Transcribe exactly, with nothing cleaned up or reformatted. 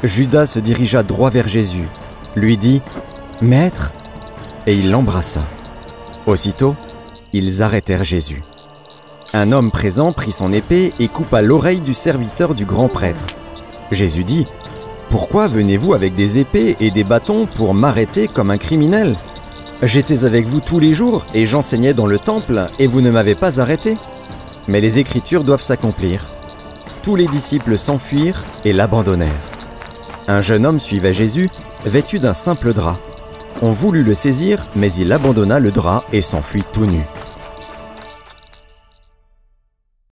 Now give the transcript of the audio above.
Judas se dirigea droit vers Jésus, lui dit « Maître !» et il l'embrassa. Aussitôt, ils arrêtèrent Jésus. Un homme présent prit son épée et coupa l'oreille du serviteur du grand prêtre. Jésus dit « Pourquoi venez-vous avec des épées et des bâtons pour m'arrêter comme un criminel ? J'étais avec vous tous les jours et j'enseignais dans le temple et vous ne m'avez pas arrêté. Mais les Écritures doivent s'accomplir. » Tous les disciples s'enfuirent et l'abandonnèrent. Un jeune homme suivait Jésus, vêtu d'un simple drap. On voulut le saisir, mais il abandonna le drap et s'enfuit tout nu.